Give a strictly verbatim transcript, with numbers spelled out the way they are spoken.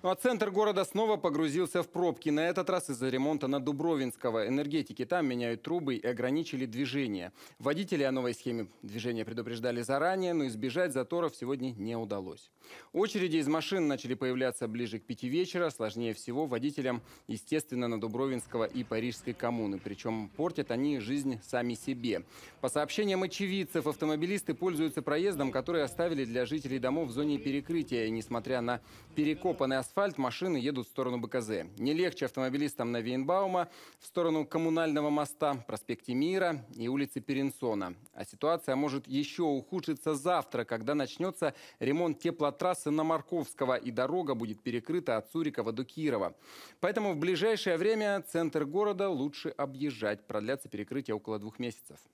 Ну а центр города снова погрузился в пробки. На этот раз из-за ремонта на Дубровинского. Энергетики там меняют трубы и ограничили движение. Водители о новой схеме движения предупреждали заранее, но избежать заторов сегодня не удалось. Очереди из машин начали появляться ближе к пяти вечера. Сложнее всего водителям, естественно, на Дубровинского и Парижской коммуны. Причем портят они жизнь сами себе. По сообщениям очевидцев, автомобилисты пользуются проездом, который оставили для жителей домов в зоне перекрытия. И несмотря на перекопанный асфальт, Асфальт, машины едут в сторону Бэ Ка Зэ. Не легче автомобилистам на Вейнбаума, в сторону Коммунального моста, проспекте Мира и улицы Перенсона. А ситуация может еще ухудшиться завтра, когда начнется ремонт теплотрассы на Марковского, и дорога будет перекрыта от Цурикова до Кирова. Поэтому в ближайшее время центр города лучше объезжать. Продлятся перекрытия около двух месяцев.